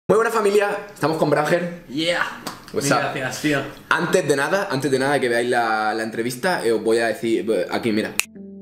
Muy buena familia, estamos con Branger. Yeah. Gracias, tío. Antes de nada que veáis la entrevista, os voy a decir, aquí mira.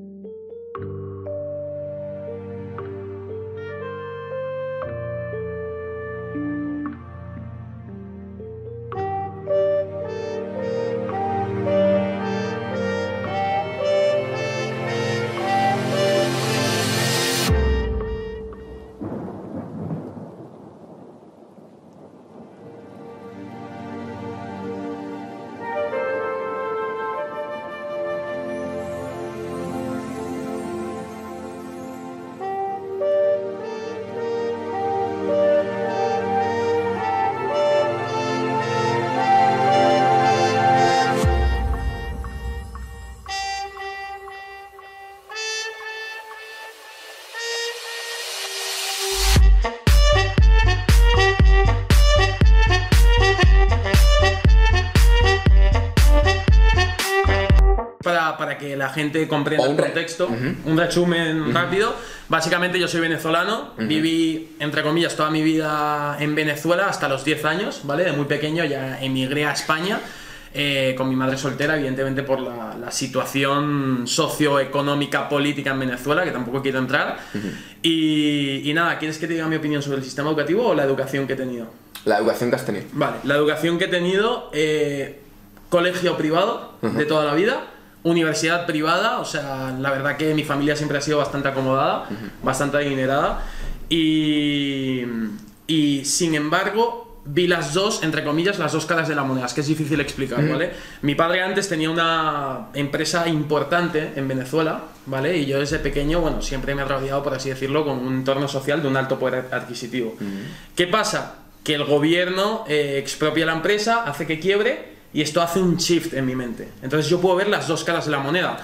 Para que la gente comprenda el contexto, un resumen rápido. Básicamente yo soy venezolano, viví, entre comillas, toda mi vida en Venezuela hasta los 10 años, ¿vale? De muy pequeño ya emigré a España, con mi madre soltera, evidentemente por la situación socioeconómica, política en Venezuela, que tampoco quiero entrar. Y nada, ¿quieres que te diga mi opinión sobre el sistema educativo o la educación que he tenido? La educación que has tenido. Vale, la educación que he tenido, colegio privado de toda la vida, universidad privada, o sea, la verdad que mi familia siempre ha sido bastante acomodada, bastante adinerada y sin embargo vi las dos, entre comillas, las dos caras de la moneda, es que es difícil explicar, ¿vale? Mi padre antes tenía una empresa importante en Venezuela, ¿vale? Y yo desde pequeño, bueno, siempre me he rodeado, por así decirlo, con un entorno social de un alto poder adquisitivo. ¿Qué pasa? Que el gobierno expropia la empresa, hace que quiebre, y esto hace un shift en mi mente. Entonces yo puedo ver las dos caras de la moneda,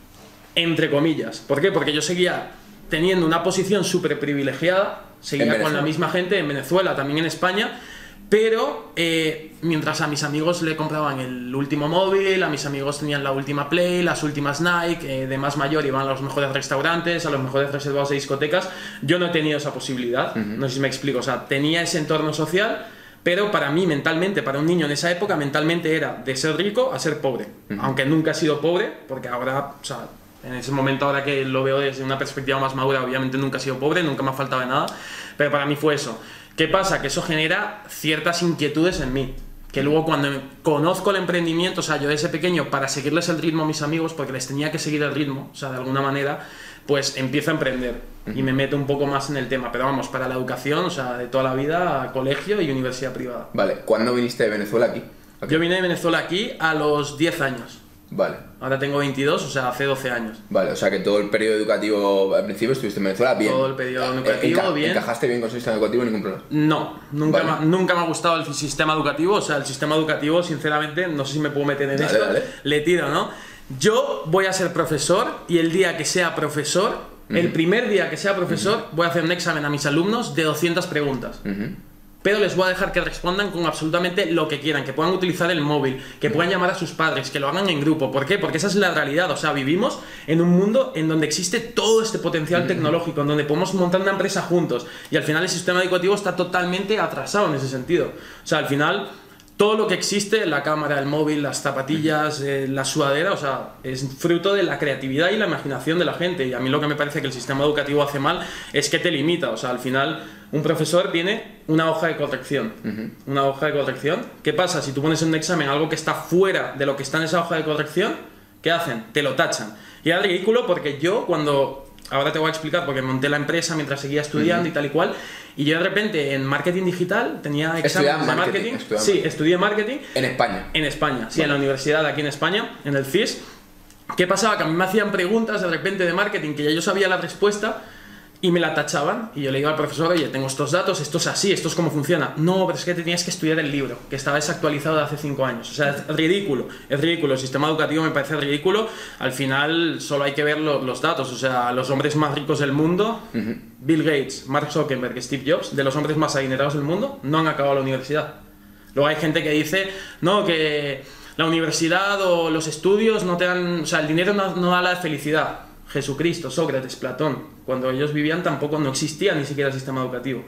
entre comillas. ¿Por qué? Porque yo seguía teniendo una posición súper privilegiada, seguía con la misma gente en Venezuela, también en España, pero mientras a mis amigos le compraban el último móvil, a mis amigos tenían la última Play, las últimas Nike, de más mayor iban a los mejores restaurantes, a los mejores reservados de discotecas, yo no he tenido esa posibilidad, no sé si me explico, o sea, tenía ese entorno social, pero para mí mentalmente, para un niño en esa época, mentalmente era de ser rico a ser pobre. Aunque nunca he sido pobre, porque ahora, o sea, en ese momento, ahora que lo veo desde una perspectiva más madura, obviamente nunca he sido pobre, nunca me ha faltado de nada, pero para mí fue eso. ¿Qué pasa? Que eso genera ciertas inquietudes en mí, que luego cuando conozco el emprendimiento, o sea, yo desde pequeño, para seguirles el ritmo a mis amigos, porque les tenía que seguir el ritmo, o sea, de alguna manera, pues empiezo a emprender y me meto un poco más en el tema, pero vamos, para la educación, o sea, de toda la vida, colegio y universidad privada. Vale, ¿cuándo viniste de Venezuela aquí? Yo vine de Venezuela aquí a los 10 años. Vale. Ahora tengo 22, o sea, hace 12 años. Vale, o sea que todo el periodo educativo al principio estuviste en Venezuela bien. Todo el periodo educativo bien. ¿Encajaste bien con el sistema educativo? Ningún problema. No, nunca me ha gustado el sistema educativo, o sea, el sistema educativo, sinceramente, no sé si me puedo meter en esto, le tiro, ¿no? Yo voy a ser profesor y el día que sea profesor, el primer día que sea profesor, voy a hacer un examen a mis alumnos de 200 preguntas. Pero les voy a dejar que respondan con absolutamente lo que quieran, que puedan utilizar el móvil, que puedan llamar a sus padres, que lo hagan en grupo. ¿Por qué? Porque esa es la realidad. O sea, vivimos en un mundo en donde existe todo este potencial tecnológico, en donde podemos montar una empresa juntos. Y al final el sistema educativo está totalmente atrasado en ese sentido. O sea, al final todo lo que existe, la cámara, el móvil, las zapatillas, la sudadera, o sea, es fruto de la creatividad y la imaginación de la gente. Y a mí lo que me parece que el sistema educativo hace mal es que te limita. O sea, al final un profesor tiene una hoja de corrección. Una hoja de corrección. ¿Qué pasa? Si tú pones en un examen algo que está fuera de lo que está en esa hoja de corrección, ¿qué hacen? Te lo tachan. Y era ridículo porque yo cuando... Ahora te voy a explicar porque monté la empresa mientras seguía estudiando y tal y cual. Y yo de repente en marketing digital tenía exámenes de marketing. Sí, estudié marketing. ¿En España? En España, sí, en la universidad aquí en España, en el FIS. ¿Qué pasaba? Que a mí me hacían preguntas de repente de marketing que ya yo sabía la respuesta y me la tachaban. Y yo le digo al profesor, oye, tengo estos datos, esto es así, esto es cómo funciona. No, pero es que te tienes que estudiar el libro, que estaba desactualizado de hace 5 años. O sea, es ridículo, el sistema educativo me parece ridículo. Al final solo hay que ver los datos, o sea, los hombres más ricos del mundo, Bill Gates, Mark Zuckerberg, Steve Jobs, de los hombres más adinerados del mundo, no han acabado la universidad. Luego hay gente que dice, no, que la universidad o los estudios no te dan, o sea, el dinero no da la felicidad. Jesucristo, Sócrates, Platón, cuando ellos vivían tampoco no existía ni siquiera el sistema educativo.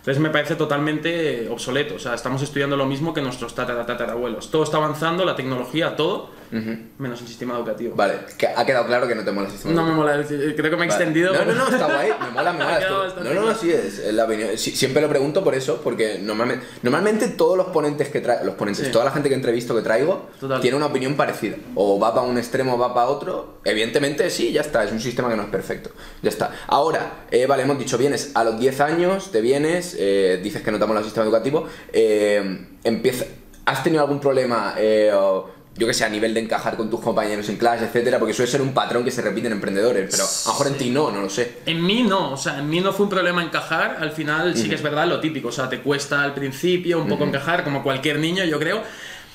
Entonces me parece totalmente obsoleto. O sea, estamos estudiando lo mismo que nuestros tatarabuelos. Todo está avanzando, la tecnología, todo, menos el sistema educativo. Vale, que ha quedado claro que no te mola el sistema educativo. No me mola, creo que me he extendido. No, está guay, me mola. No, sí, es la opinión. Siempre lo pregunto por eso, porque normalmente todos los ponentes que traigo, toda la gente que entrevisto que traigo, tiene una opinión parecida. O va para un extremo o va para otro. Evidentemente sí, ya está, es un sistema que no es perfecto. Ya está. Ahora, vale, hemos dicho, vienes a los 10 años, te vienes, dices que no te mola el sistema educativo, ¿has tenido algún problema, yo que sé, a nivel de encajar con tus compañeros en clase, etcétera? Porque suele ser un patrón que se repite en emprendedores, pero a lo mejor en ti no lo sé. En mí no, o sea, en mí no fue un problema encajar, al final sí que es verdad lo típico, o sea, te cuesta al principio un poco encajar, como cualquier niño, yo creo.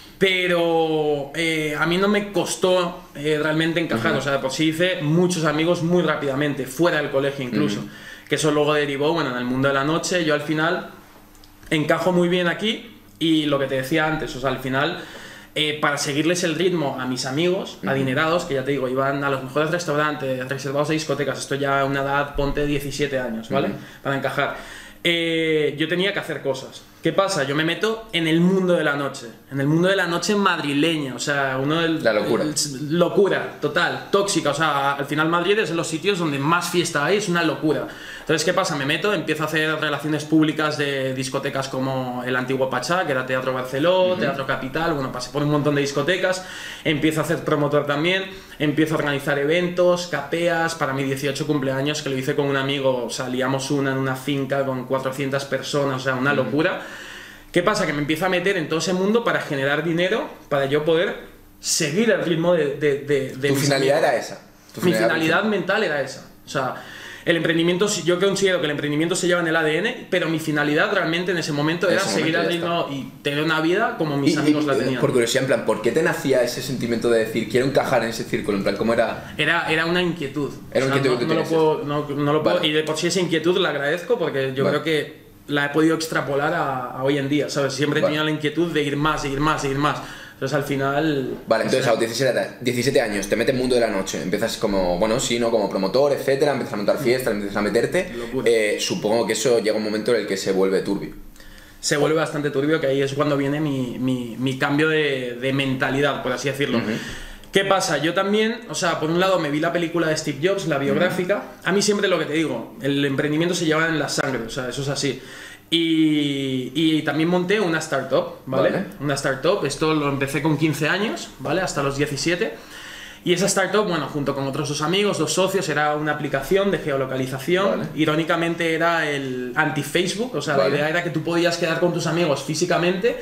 Pero a mí no me costó realmente encajar, o sea, por sí hice muchos amigos muy rápidamente, fuera del colegio incluso, que eso luego derivó, bueno, en el mundo de la noche. Yo al final encajo muy bien aquí y lo que te decía antes, o sea, al final para seguirles el ritmo a mis amigos adinerados, que ya te digo, iban a los mejores restaurantes, reservados de discotecas, esto ya a una edad, ponte 17 años, ¿vale? Para encajar. Yo tenía que hacer cosas. ¿Qué pasa? Yo me meto en el mundo de la noche, madrileña, o sea, la locura. Locura, total, tóxica, o sea, al final Madrid es de los sitios donde más fiesta hay, es una locura. Entonces, ¿qué pasa? Me meto, empiezo a hacer relaciones públicas de discotecas como el antiguo Pachá, que era Teatro Barceló, Teatro Capital, bueno, pasé por un montón de discotecas, empiezo a hacer promotor también, empiezo a organizar eventos, capeas, para mi 18 cumpleaños, que lo hice con un amigo, o sea, liamos una en una finca con 400 personas, o sea, una locura. ¿Qué pasa? Que me empiezo a meter en todo ese mundo para generar dinero, para yo poder seguir el ritmo de ¿Tu finalidad era esa? Mi finalidad mental era esa. O sea, el emprendimiento, yo considero que el emprendimiento se lleva en el ADN, pero mi finalidad realmente en ese momento era seguir el ritmo y tener una vida como mis amigos la tenían. Por curiosidad, en plan, ¿por qué te nacía ese sentimiento de decir, quiero encajar en ese círculo? En plan, ¿cómo era? Era una inquietud. Era una inquietud que no lo puedo, y de por sí esa inquietud la agradezco porque yo creo que la he podido extrapolar a hoy en día, ¿sabes? Siempre he tenido la inquietud de ir más, seguir más, seguir más. Entonces al final... Vale, entonces a los 17 años te metes en el mundo de la noche, empiezas como, bueno, sí, ¿no? Como promotor, etcétera, empiezas a montar fiestas, empiezas a meterte. Supongo que eso llega un momento en el que se vuelve turbio. Se vuelve bastante turbio, que ahí es cuando viene mi cambio de mentalidad, por así decirlo. ¿Qué pasa? Yo también, o sea, por un lado me vi la película de Steve Jobs, la biográfica. A mí siempre lo que te digo, el emprendimiento se lleva en la sangre, o sea, eso es así. Y también monté una startup, ¿vale? Una startup, esto lo empecé con 15 años, ¿vale? Hasta los 17. Y esa startup, bueno, junto con otros 2 amigos, 2 socios, era una aplicación de geolocalización. Irónicamente era el anti-Facebook, o sea, la idea era que tú podías quedar con tus amigos físicamente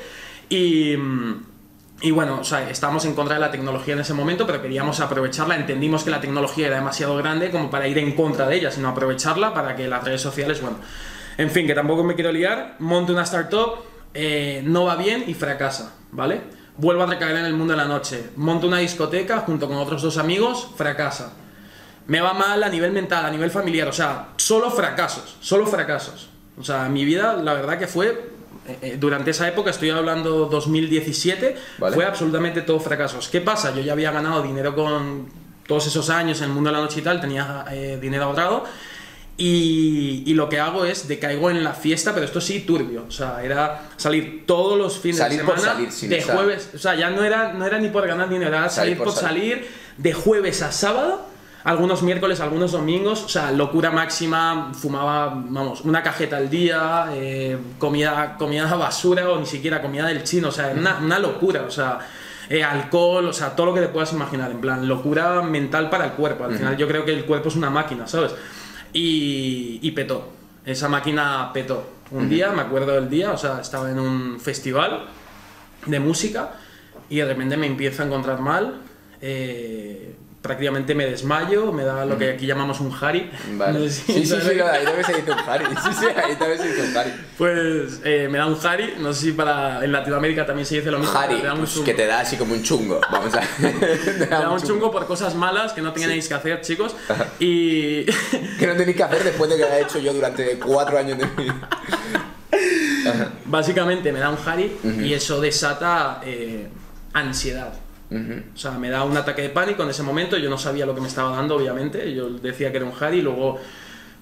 y bueno, o sea, estábamos en contra de la tecnología en ese momento, pero queríamos aprovecharla. Entendimos que la tecnología era demasiado grande como para ir en contra de ella, sino aprovecharla para que las redes sociales, bueno... En fin, que tampoco me quiero liar, monto una startup, no va bien y fracasa, ¿vale? Vuelvo a recaer en el mundo de la noche, monto una discoteca junto con otros 2 amigos, fracasa. Me va mal a nivel mental, a nivel familiar, o sea, solo fracasos, solo fracasos. O sea, mi vida, la verdad que fue, durante esa época, estoy hablando 2017, fue absolutamente todo fracasos. ¿Qué pasa? Yo ya había ganado dinero con todos esos años en el mundo de la noche y tal, tenía dinero ahorrado. Y lo que hago es decaigo en la fiesta, pero esto sí turbio, o sea, era salir todos los fines de semana, de jueves, o sea, ya no era ni por ganar dinero, era salir por salir, de jueves a sábado, algunos miércoles, algunos domingos, o sea, locura máxima, fumaba, vamos, una cajeta al día, comida basura o ni siquiera comida del chino, o sea, una locura, o sea... alcohol, o sea, todo lo que te puedas imaginar, en plan, locura mental para el cuerpo, al final yo creo que el cuerpo es una máquina, ¿sabes? Y petó, esa máquina petó. Un día, me acuerdo del día, o sea, estaba en un festival de música y de repente me empiezo a encontrar mal, prácticamente me desmayo, me da lo que aquí llamamos un Hari. Vale. No sé si sí, ahí también se dice un Hari. Sí, ahí también se dice un Hari. Pues me da un Hari, no sé si en Latinoamérica también se dice lo mismo. Hari, pues que te da así como un chungo. Vamos a te da un chungo por cosas malas que no tenéis que hacer, chicos. Y... que no tenéis que hacer después de que haya hecho yo durante 4 años de mi vida. Básicamente me da un Hari y eso desata ansiedad. O sea, me da un ataque de pánico en ese momento, yo no sabía lo que me estaba dando, obviamente, yo decía que era un Hari y luego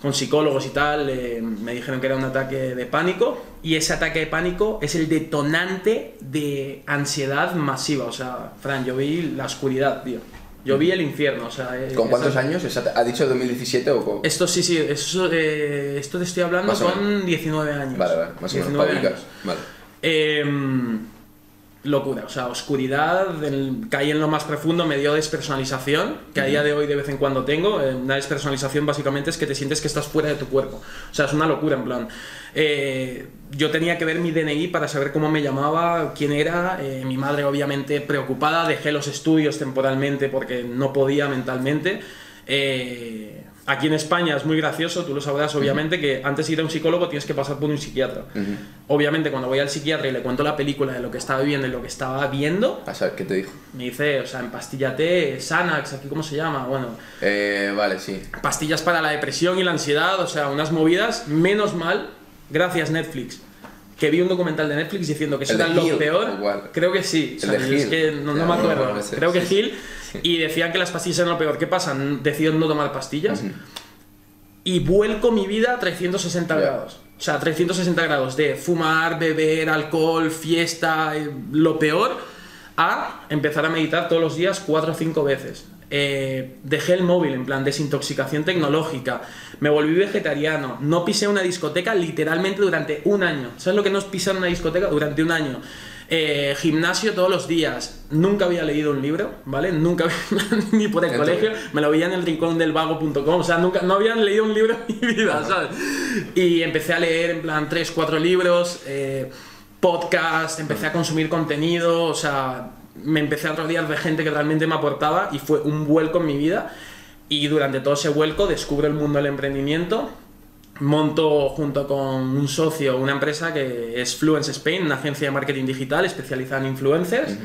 con psicólogos y tal, me dijeron que era un ataque de pánico, y ese ataque de pánico es el detonante de ansiedad masiva. O sea, Fran, yo vi la oscuridad, tío. Yo vi el infierno, o sea... ¿Con cuántos años? ¿Ha dicho 2017 o con...? Esto sí, esto te estoy hablando con 19 años. Vale, más o menos, 19 años. Vale. Locura, o sea, oscuridad, caí en lo más profundo, me dio despersonalización, que a día de hoy de vez en cuando tengo. Una despersonalización básicamente es que te sientes que estás fuera de tu cuerpo. O sea, es una locura, en plan. Yo tenía que ver mi DNI para saber cómo me llamaba, quién era. Mi madre obviamente preocupada, dejé los estudios temporalmente porque no podía mentalmente. Aquí en España es muy gracioso, tú lo sabrás obviamente, que antes de ir a un psicólogo tienes que pasar por un psiquiatra. Obviamente cuando voy al psiquiatra y le cuento la película de lo que estaba viviendo y lo que estaba viendo... ¿A saber qué te dijo? Me dice, o sea, empastíllate, Xanax, aquí cómo se llama, bueno... Vale, sí. Pastillas para la depresión y la ansiedad, o sea, unas movidas, menos mal, gracias Netflix. Que vi un documental de Netflix diciendo que eso era lo peor. Igual. Creo que sí. O sea, es que no me acuerdo. Creo que Gil. Y decían que las pastillas eran lo peor. ¿Qué pasa? Decido no tomar pastillas. Y vuelco mi vida a 360 grados. O sea, 360 grados de fumar, beber, alcohol, fiesta, lo peor, a empezar a meditar todos los días 4 o 5 veces. Dejé el móvil, en plan desintoxicación tecnológica, me volví vegetariano, no pisé una discoteca literalmente durante un año. ¿Sabes lo que no es pisar una discoteca? Durante un año. Gimnasio todos los días, nunca había leído un libro, ¿vale? Nunca ni por el colegio, me lo veía en el rincón del vago.com, o sea, no habían leído un libro en mi vida, ¿sabes? Y empecé a leer en plan 3, 4 libros, podcast, empecé a consumir contenido, o sea... Me empecé a rodear de gente que realmente me aportaba y fue un vuelco en mi vida. Y durante todo ese vuelco descubro el mundo del emprendimiento. Monto junto con un socio una empresa que es Fluence Spain, una agencia de marketing digital especializada en influencers.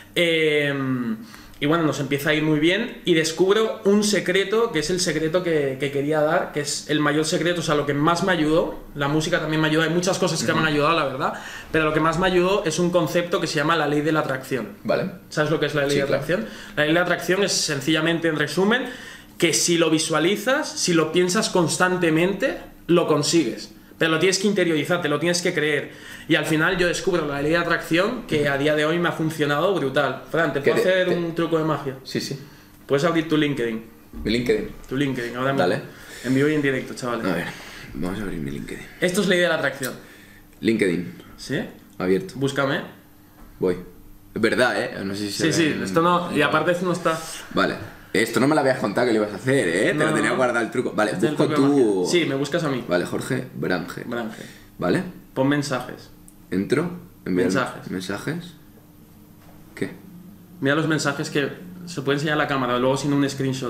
Y bueno, nos empieza a ir muy bien y descubro un secreto, que es el secreto que quería dar, que es el mayor secreto, o sea, lo que más me ayudó. La música también me ayudó, hay muchas cosas que me han ayudado, la verdad, pero lo que más me ayudó es un concepto que se llama la ley de la atracción. Vale. ¿Sabes lo que es la ley de atracción? Claro. La ley de la atracción es sencillamente, en resumen, que si lo visualizas, si lo piensas constantemente, lo consigues. Pero lo tienes que interiorizar, te lo tienes que creer. Y al final yo descubro la ley de atracción que a día de hoy me ha funcionado brutal. Fran, ¿te puedo hacer un truco de magia? Sí, sí. Puedes abrir tu LinkedIn. ¿Mi LinkedIn? Tu LinkedIn, ahora mismo. Dale. En vivo y en directo, chavales. A ver, vamos a abrir mi LinkedIn. Esto es ley de la atracción. LinkedIn. ¿Sí? Abierto. Búscame. Voy. Es verdad, ¿eh? No sé si sí, esto no... Y aparte esto no está... Vale. Esto no me lo habías contado que lo ibas a hacer, ¿eh? Te lo tenía guardado el truco. Vale, busco tú... Sí, me buscas a mí. Vale, Jorge Brange. Brange. ¿Vale? Pon mensajes. Entro. Mensajes. ¿Mensajes? ¿Qué? Mira los mensajes que se puede enseñar a la cámara, luego sin un screenshot.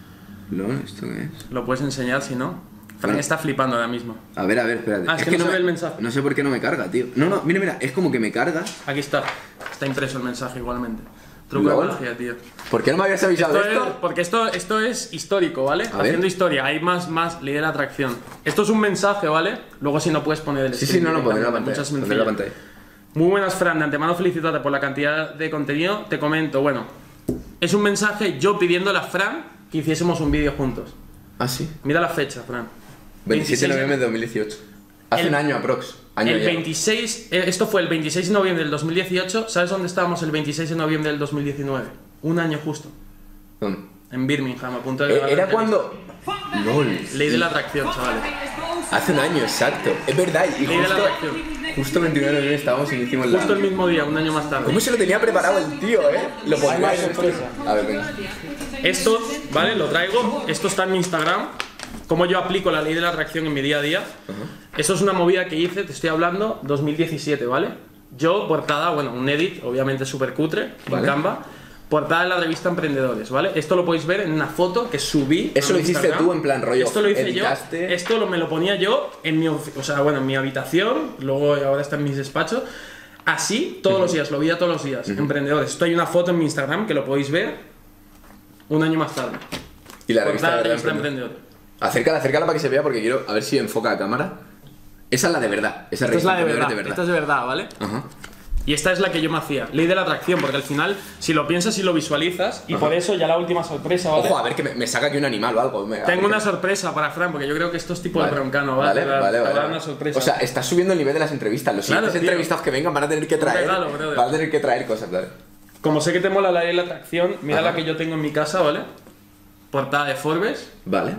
¿Esto qué es? Lo puedes enseñar si no. Frank está flipando ahora mismo. A ver, espérate. Es que no ve el mensaje. No sé por qué no me carga, tío. No, mira, es como que me carga. Aquí está. Está impreso el mensaje igualmente. Truco de magia, tío. ¿Por qué no me habías avisado de esto? Porque esto es histórico, ¿vale? Haciendo historia, hay más ley de la atracción. Esto es un mensaje, ¿vale? Luego si no puedes poner el Sí, no lo pondré en la pantalla. Muy buenas, Fran, de antemano felicitarte por la cantidad de contenido. Te comento, bueno, es un mensaje yo pidiéndole a Fran que hiciésemos un vídeo juntos. ¿Ah, sí? Mira la fecha, Fran. 27 de noviembre de 2018. Hace un año aprox. El 26, esto fue el 26 de noviembre del 2018. ¿Sabes dónde estábamos el 26 de noviembre del 2019? Un año justo. ¿Dónde? En Birmingham, a punto de... Era cuando... LOL. Ley de la atracción, chavales. Hace un año, exacto. Es verdad. Y Ley de la atracción. Justo 29 de noviembre estábamos y hicimos Justo el mismo día, un año más tarde. ¿Cómo se lo tenía preparado el tío, Lo pondría en esto. A ver, venga. Esto, ¿vale? Lo traigo. Esto está en mi Instagram. Cómo yo aplico la ley de la atracción en mi día a día. Esto es una movida que hice, te estoy hablando, 2017, ¿vale? Yo, portada, bueno, un edit, obviamente súper cutre, en Canva. Portada de la revista Emprendedores, ¿vale? Esto lo podéis ver en una foto que subí. Eso lo hiciste tú en plan rollo. Esto lo hice yo. Esto me lo ponía yo en mi, en mi habitación, luego ahora está en mis despachos. Así, todos los días, lo veía todos los días. Emprendedores. Esto hay una foto en mi Instagram que lo podéis ver un año más tarde. Y la revista Emprendedores. Acércala para que se vea porque quiero a ver si enfoca la cámara. Esa es la de verdad. Esa es la de verdad. Esta es de verdad, ¿vale? Y esta es la que yo me hacía, ley de la atracción, porque al final, si lo piensas y lo visualizas, y por eso ya la última sorpresa, ¿vale? Ojo, a ver que me saca aquí un animal o algo. Tengo una sorpresa para Fran, porque yo creo que esto es tipo de broncano, ¿vale? Vale. Una sorpresa. O sea, estás subiendo el nivel de las entrevistas. Los siguientes entrevistados que vengan van a tener que traer. Van a tener que traer cosas, ¿vale? Como sé que te mola la ley de la atracción, mira la que yo tengo en mi casa, ¿vale? Portada de Forbes. Vale.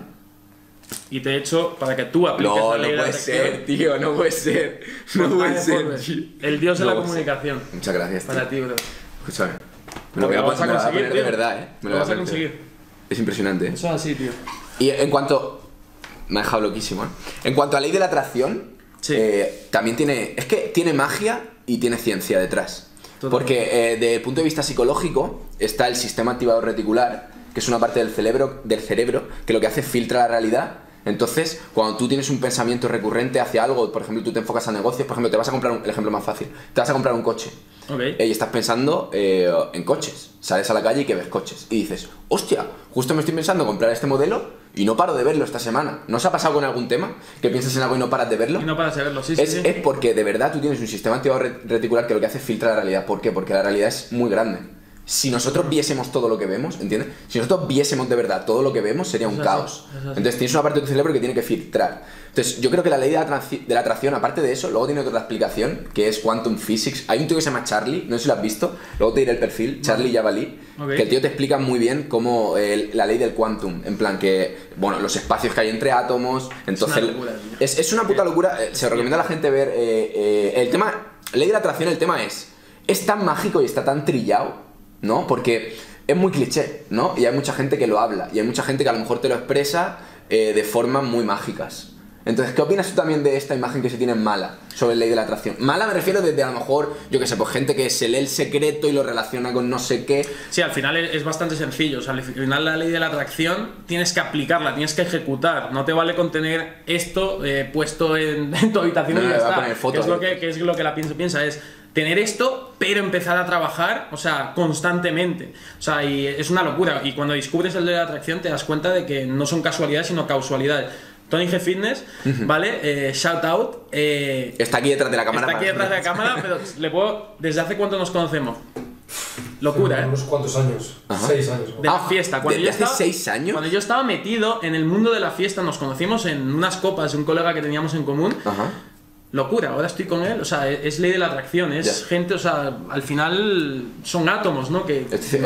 Y te he hecho para que tú apliques la ley de la atracción. No puede ser, tío, no puede ser. No puede ser. El dios de la comunicación. Muchas gracias, tío. Para ti, bro. Escúchame. Me lo voy a poner de verdad, ¿eh? Me lo vas a conseguir. Es impresionante. Eso es así, tío. Y en cuanto... Me ha dejado loquísimo, ¿eh? En cuanto a ley de la atracción, también tiene... Es que tiene magia y tiene ciencia detrás. Porque desde el punto de vista psicológico está el sistema activador reticular, que es una parte del cerebro que lo que hace es filtra la realidad. Entonces, cuando tú tienes un pensamiento recurrente hacia algo, por ejemplo, tú te enfocas a negocios, por ejemplo, te vas a comprar el ejemplo más fácil, te vas a comprar un coche. Y estás pensando en coches. Sales a la calle y que ves coches. Y dices, hostia, justo me estoy pensando en comprar este modelo y no paro de verlo esta semana. ¿No os ha pasado con algún tema? Que piensas en algo y no paras de verlo. Y no paras de verlo, sí. Es porque de verdad tú tienes un sistema activador reticular que lo que hace es filtrar la realidad. ¿Por qué? Porque la realidad es muy grande. Si nosotros viésemos todo lo que vemos, ¿entiendes? Si nosotros viésemos de verdad todo lo que vemos, sería un caos. Entonces tienes una parte de tu cerebro que tiene que filtrar. Entonces yo creo que la ley de la atracción, aparte de eso, luego tiene otra explicación, que es Quantum Physics. Hay un tío que se llama Charlie, no sé si lo has visto, luego te diré el perfil, Charlie Yavalí, que el tío te explica muy bien cómo la ley del quantum, en plan que, bueno, los espacios que hay entre átomos, entonces... Es una puta locura, se recomienda a la gente ver el tema, ley de la atracción, el tema es tan mágico y está tan trillado, ¿no? Porque es muy cliché, ¿no? Y hay mucha gente que lo habla, y hay mucha gente que a lo mejor te lo expresa de formas muy mágicas. Entonces, ¿qué opinas tú también de esta imagen que se tiene mala sobre la ley de la atracción? Mala me refiero desde a lo mejor, yo que sé, pues gente que se lee el secreto y lo relaciona con no sé qué. Sí, al final es bastante sencillo. O sea, al final la ley de la atracción tienes que aplicarla, tienes que ejecutar. No te vale con tener esto puesto en tu habitación y ya está. Que es lo que la piensa es tener esto, pero empezar a trabajar, o sea, constantemente. O sea, y es una locura. Y cuando descubres el de la atracción te das cuenta de que no son casualidades, sino causalidades. Tony G Fitness, ¿vale? Shout out. Está aquí detrás de la cámara. Está aquí detrás de la cámara, pero le puedo... ¿Desde hace cuánto nos conocemos? Locura, ¿eh? Unos cuantos años. 6 años. De la fiesta. ¿Desde hace 6 años? Cuando yo estaba metido en el mundo de la fiesta, nos conocimos en unas copas de un colega que teníamos en común. Locura, ahora estoy con él, o sea, es ley de la atracción, es gente, o sea, al final son átomos, ¿no? Que estoy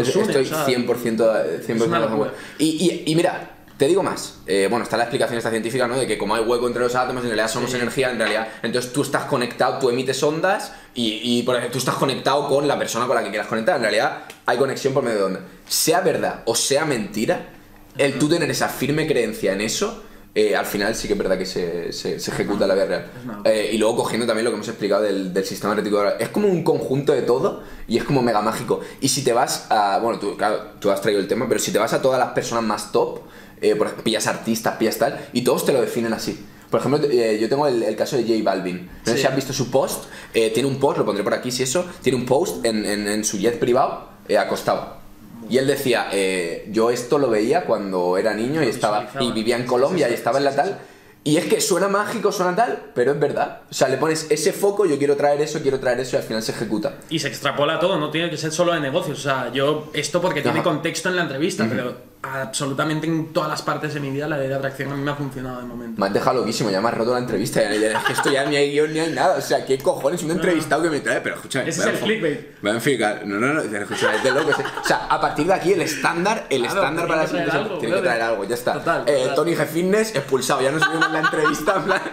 100% de acuerdo. Y mira, te digo más, bueno, está la explicación esta científica, ¿no? De que como hay hueco entre los átomos, en realidad somos energía, en realidad, entonces tú estás conectado, tú emites ondas y por ejemplo, tú estás conectado con la persona con la que quieras conectar, en realidad hay conexión por medio de ondas. Sea verdad o sea mentira, el tú tener esa firme creencia en eso, al final sí que es verdad que se ejecuta en la vida real. Y luego cogiendo también lo que hemos explicado del sistema reticular, es como un conjunto de todo y es como mega mágico. Y si te vas a, bueno, tú has traído el tema, pero si te vas a todas las personas más top, por ejemplo, pillas artistas, pillas tal, y todos te lo definen así. Por ejemplo, yo tengo el caso de J Balvin. No sé si has visto su post, tiene un post, lo pondré por aquí si eso, tiene un post en su jet privado acostado. Y él decía, yo esto lo veía cuando era niño y vivía en Colombia y estaba en la tal. Y es que suena mágico, suena tal, pero es verdad. O sea, le pones ese foco, yo quiero traer eso y al final se ejecuta. Y se extrapola todo, no tiene que ser solo de negocios. O sea, yo esto porque tiene contexto en la entrevista, pero absolutamente en todas las partes de mi vida la ley de atracción a mí me ha funcionado de momento. Me has dejado loquísimo, ya me has roto la entrevista. Es que esto ya ni hay guión ni hay nada. O sea, ¿qué cojones? Un entrevistado que me trae, pero escúchame. Ese es el clickbait. Me va a enficar. No, escúchame, es de locos. O sea, a partir de aquí el estándar para la siguiente tiene que traer algo, ya está. Total. Tony G Fitness expulsado, ya no subimos la entrevista en plan.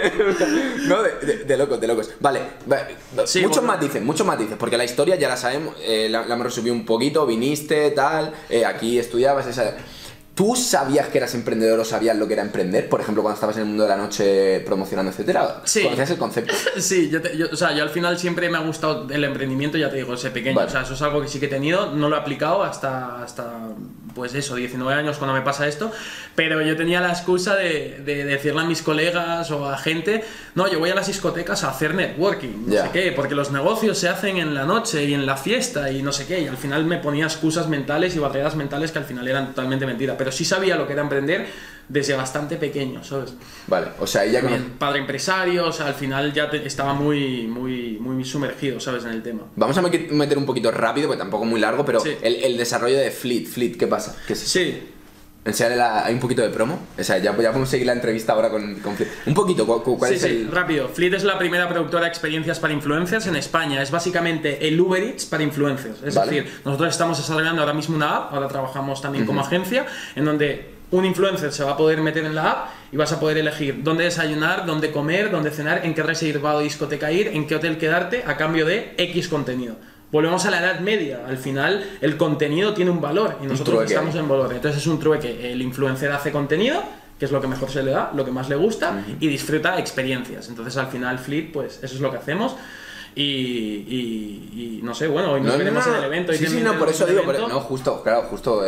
No, de locos. Vale, sí, muchos matices, porque la historia ya la sabemos, la hemos resumido un poquito, viniste, tal, aquí estudiabas, esa. ¿Tú sabías que eras emprendedor o sabías lo que era emprender? Por ejemplo, cuando estabas en el mundo de la noche promocionando, etcétera. Sí. ¿Conocías el concepto? Sí, yo al final siempre me ha gustado el emprendimiento, ya te digo, ese pequeño. Vale. O sea, eso es algo que sí que he tenido, no lo he aplicado hasta pues eso, 19 años cuando me pasa esto, pero yo tenía la excusa de decirle a mis colegas o a gente, no, yo voy a las discotecas a hacer networking, no sé qué, porque los negocios se hacen en la noche y en la fiesta y no sé qué, y al final me ponía excusas mentales y barreras mentales que al final eran totalmente mentiras, pero sí sabía lo que era emprender desde bastante pequeño, ¿sabes? Vale, o sea, ella como padre empresario, o sea, al final ya estaba muy sumergido, ¿sabes? En el tema. Vamos a meter un poquito rápido, porque tampoco muy largo, pero sí. el desarrollo de Fleet, ¿qué pasa? ¿Qué es eso? Sí. Enseñale hay un poquito de promo. O sea, ya podemos seguir la entrevista ahora con Fleet. Un poquito, ¿cuál es el...? Rápido. Fleet es la primera productora de experiencias para influencers en España. Es básicamente el Uber Eats para influencers. Es decir, nosotros estamos desarrollando ahora mismo una app, ahora trabajamos también como agencia, en donde un influencer se va a poder meter en la app y vas a poder elegir dónde desayunar, dónde comer, dónde cenar, en qué reservado discoteca ir, en qué hotel quedarte a cambio de X contenido. Volvemos a la Edad Media, al final el contenido tiene un valor y nosotros estamos en valor. Entonces es un trueque, el influencer hace contenido, que es lo que mejor se le da, lo que más le gusta, y disfruta experiencias. Entonces al final Fleet, pues eso es lo que hacemos. Y no sé, bueno, hoy nos veremos en el evento. Sí, no, por eso digo, justo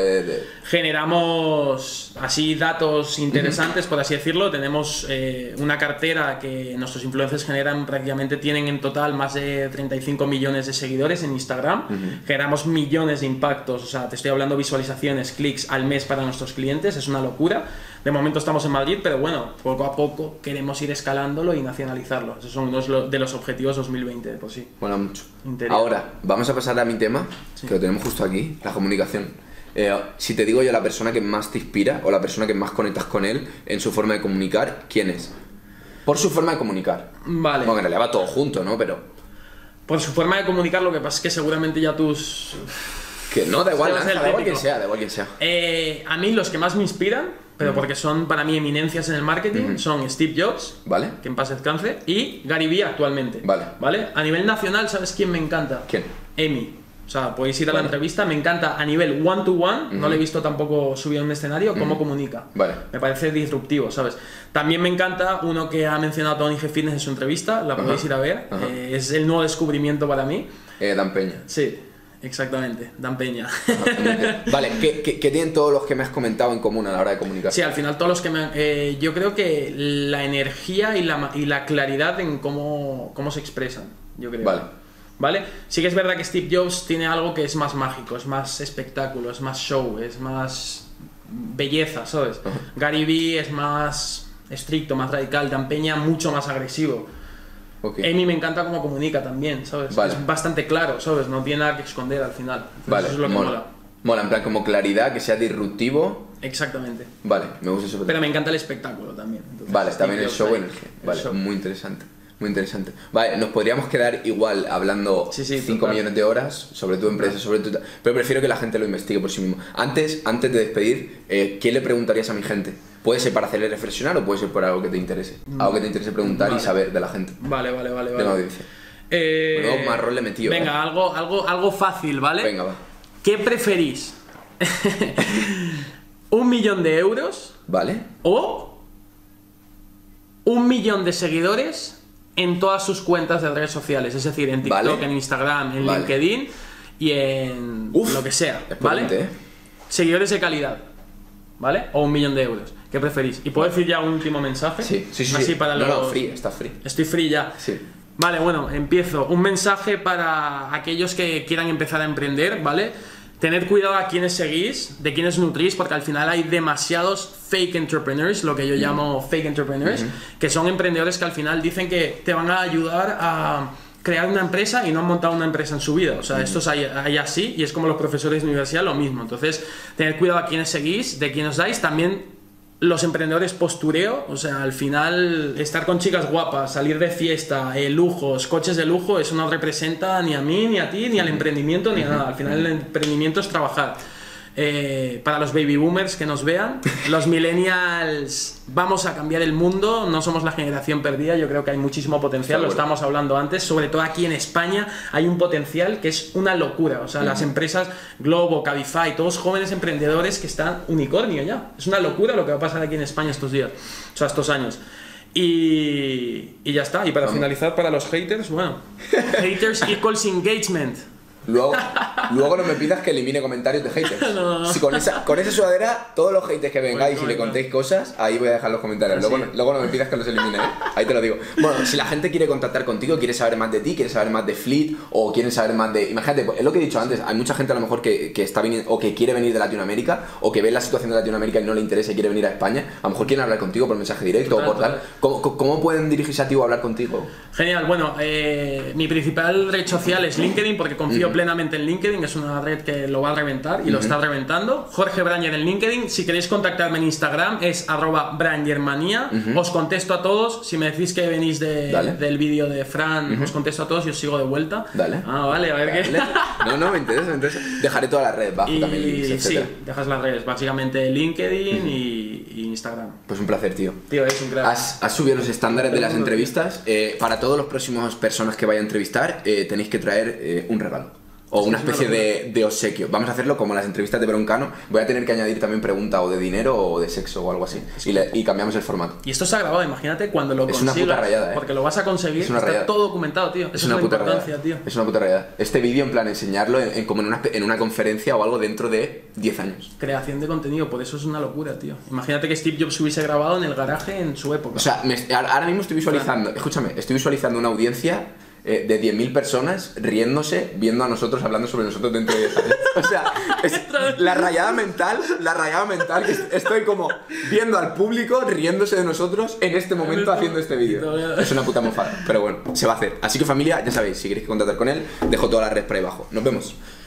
generamos así datos interesantes, por así decirlo. Tenemos una cartera que nuestros influencers generan, prácticamente tienen en total más de 35 millones de seguidores en Instagram. Generamos millones de impactos, o sea, te estoy hablando visualizaciones, clics al mes para nuestros clientes, es una locura. De momento estamos en Madrid, pero bueno, poco a poco queremos ir escalándolo y nacionalizarlo. Esos son unos de los objetivos 2020, pues sí. Mola mucho. Ahora, vamos a pasar a mi tema, que lo tenemos justo aquí, la comunicación. Si te digo yo la persona que más te inspira o la persona que más conectas con él en su forma de comunicar, ¿quién es? Por su forma de comunicar. Vale. Bueno, en realidad va todo junto, ¿no? Pero... Por su forma de comunicar, lo que pasa es que seguramente ya tus... Que no, da igual quien sea, A mí los que más me inspiran, pero porque son para mí eminencias en el marketing, son Steve Jobs, ¿vale? Que en paz descanse, y Gary Vee actualmente. ¿Vale? A nivel nacional, ¿sabes quién me encanta? ¿Quién? Emi. O sea, podéis ir a la entrevista, me encanta a nivel one-to-one, no le he visto tampoco subido en un escenario, cómo comunica. Me parece disruptivo, ¿sabes? También me encanta uno que ha mencionado Tony G. Fitness en su entrevista, la podéis ir a ver, es el nuevo descubrimiento para mí. Dan Peña. Sí. Exactamente, Dan Peña. Vale, ¿qué tienen todos los que me has comentado en común a la hora de comunicar? Sí, al final todos los que me... yo creo que la energía y la claridad en cómo se expresan, yo creo. ¿Vale? Sí que es verdad que Steve Jobs tiene algo que es más mágico, es más espectáculo, es más show, es más belleza, ¿sabes? Gary Vee es más estricto, más radical, Dan Peña mucho más agresivo. Emi me encanta cómo comunica también, ¿sabes? Es bastante claro, ¿sabes? No tiene nada que esconder al final. Eso es lo que mola. Mola, en plan como claridad, que sea disruptivo. Exactamente. Vale, me gusta eso. Pero me encanta el espectáculo también. Entonces, también el show energía. Muy interesante. Muy interesante. Vale, nos podríamos quedar igual hablando 5 millones de horas sobre tu empresa, sobre tu... Pero prefiero que la gente lo investigue por sí mismo. Antes de despedir, ¿qué le preguntarías a mi gente? Puede ser para hacerle reflexionar o puede ser por algo que te interese. Algo que te interese preguntar y saber de la gente. Vale. De la audiencia. Luego marrón le he metido. Venga, algo fácil, ¿vale? Venga, va. ¿Qué preferís? ¿1 millón de euros? Vale. ¿O 1 millón de seguidores en todas sus cuentas de redes sociales? Es decir, en TikTok, en Instagram, en LinkedIn y en lo que sea, ¿vale? Seguidores de calidad, ¿vale? O 1 millón de euros. ¿Qué preferís? ¿Y puedo decir ya un último mensaje? Sí. Así para los... free, está free. Estoy free ya. Sí. Vale, bueno, empiezo. Un mensaje para aquellos que quieran empezar a emprender, ¿vale? Tened cuidado a quienes seguís, de quienes nutrís, porque al final hay demasiados fake entrepreneurs, lo que yo llamo fake entrepreneurs, que son emprendedores que al final dicen que te van a ayudar a crear una empresa y no han montado una empresa en su vida. O sea, estos hay así, y es como los profesores de universidad, lo mismo. Entonces, tened cuidado a quienes seguís, de quienes os dais, también los emprendedores postureo, o sea, al final estar con chicas guapas, salir de fiesta, lujos, coches de lujo, eso no representa ni a mí, ni a ti, ni al emprendimiento, ni a nada. Al final el emprendimiento es trabajar. Para los baby boomers que nos vean, los millennials vamos a cambiar el mundo, no somos la generación perdida, yo creo que hay muchísimo potencial, lo estábamos hablando antes, sobre todo aquí en España hay un potencial que es una locura, o sea, las empresas Globo, Cabify, todos jóvenes emprendedores que están unicornio ya, es una locura lo que va a pasar aquí en España estos días, o sea, estos años. Y ya está, y para finalizar, para los haters, bueno, haters equals engagement. Luego, luego no me pidas que elimine comentarios de haters. No. Si con esa sudadera, todos los haters que vengáis y le contéis cosas, ahí voy a dejar los comentarios. Luego no me pidas que los elimine, ¿eh? Ahí te lo digo. Bueno, si la gente quiere contactar contigo, quiere saber más de ti, quiere saber más de Fleet, o quieren saber más de... Imagínate, es lo que he dicho antes, hay mucha gente a lo mejor que está viniendo, o que quiere venir de Latinoamérica, o que ve la situación de Latinoamérica y no le interesa y quiere venir a España, a lo mejor quieren hablar contigo por mensaje directo o por tal. ¿Cómo pueden dirigirse a ti o hablar contigo? Genial, bueno, mi principal red social es LinkedIn, porque confío plenamente en LinkedIn, es una red que lo va a reventar y lo está reventando. Jorge Brañer en LinkedIn. Si queréis contactarme en Instagram es @brangermanía. Os contesto a todos. Si me decís que venís del vídeo de Fran, os contesto a todos y os sigo de vuelta. Dale. Ah, vale, a ver qué. No, me interesa. Dejaré todas las redes bajo también, links, etcétera. Sí, dejas las redes, básicamente LinkedIn y Instagram. Pues un placer, tío. Tío, es un crack. Has subido los estándares de las entrevistas. Para todos los próximos personas que vaya a entrevistar, tenéis que traer un regalo. O una especie de obsequio. Vamos a hacerlo como las entrevistas de Broncano. Voy a tener que añadir también pregunta o de dinero o de sexo o algo así. Y cambiamos el formato. Y esto se ha grabado, imagínate cuando lo consigas. Es una puta rayada, porque lo vas a conseguir, está todo documentado, tío. Es una puta rayada, tío. Es una puta rayada. Este vídeo, en plan, enseñarlo como en una conferencia o algo dentro de 10 años. Creación de contenido, por eso es una locura, tío. Imagínate que Steve Jobs hubiese grabado en el garaje en su época. O sea, ahora mismo estoy visualizando, escúchame, estoy visualizando una audiencia de 10.000 personas riéndose, viendo a nosotros, hablando sobre nosotros dentro de 10 años. O sea, es la rayada mental que estoy como viendo al público riéndose de nosotros en este momento haciendo este vídeo. Es una puta mofada, pero bueno, se va a hacer. Así que familia, ya sabéis, si queréis contactar con él, dejo todas las redes por ahí abajo. Nos vemos.